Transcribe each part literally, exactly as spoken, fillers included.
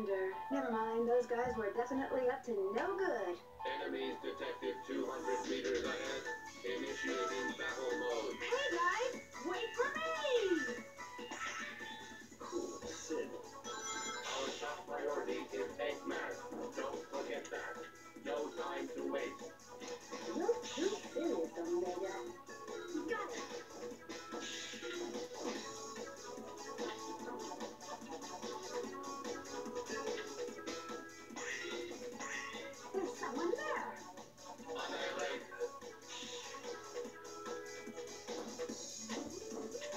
wonder. Never mind, those guys were definitely up to no good. Enemies detected two hundred meters ahead. Initiating battle mode. Hey guys, wait for me! Cool Sid. Our top priority is Egg Mask. Don't forget that. No time to waste. You're too serious, Omega. Got it! There's someone there! Annihilate.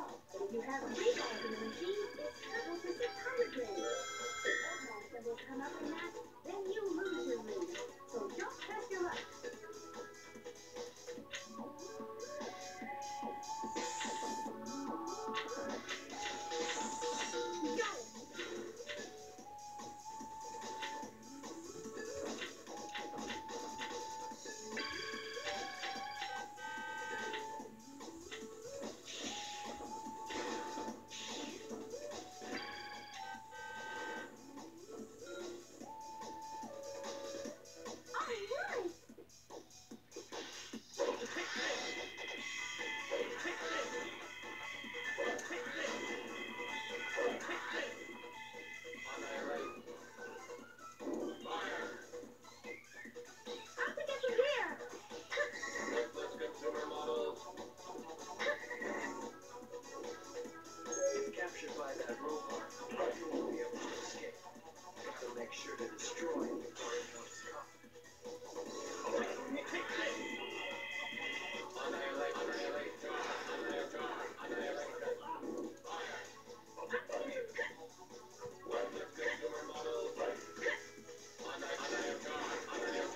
all. But if you have three balls in the machine, it's triple to six hundred rings. If that math symbol come up in that, then you lose your rings. So don't test your luck. Got it. Sure to destroy before it comes up. Annihilate, annihilate, annihilate, annihilate, fire. Worthless consumer model. Annihilate, annihilate,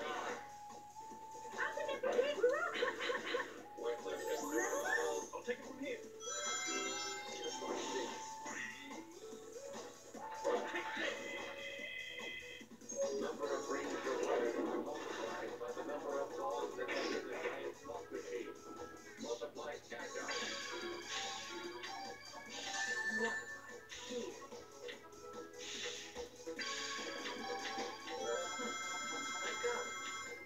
worthless consumer model. I'll take it from here. Just watch this. Number of rings required are multiplied by the number of balls that enter the giant slot machine. Multiply catch up. One, two. I got it.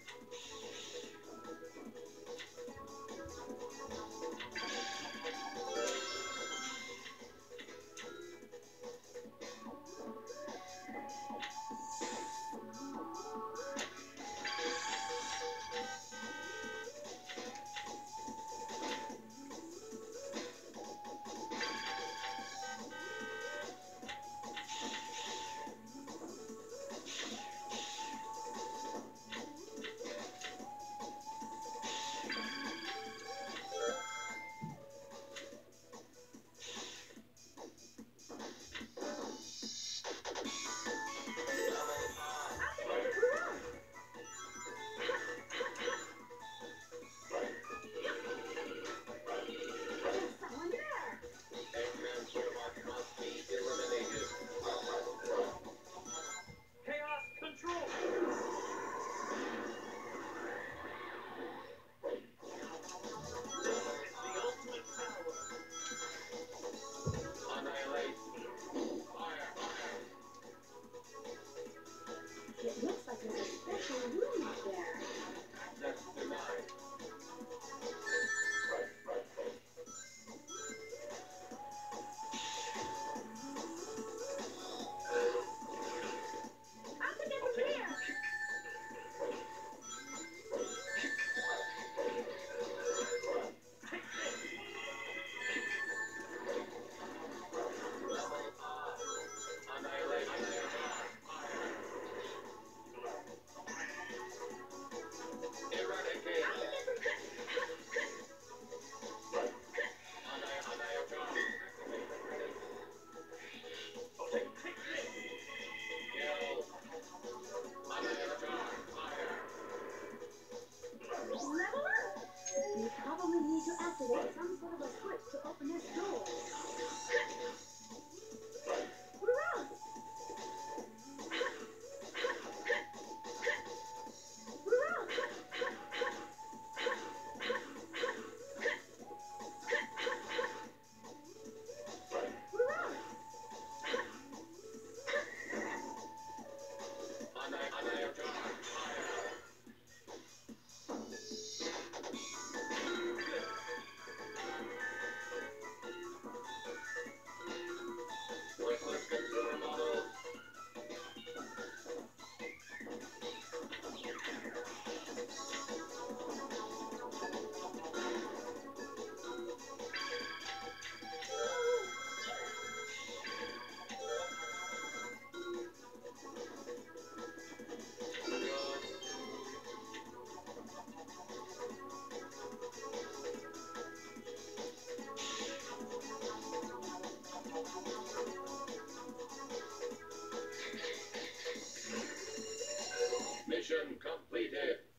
It looks like there's a special room up there. That's denied. I'll take it from here. Annihilate, annihilate, eradicate. Level up. You probably need to activate some sort of a switch to open this door. Hurrah! Hurrah! Hurrah! Mission completed.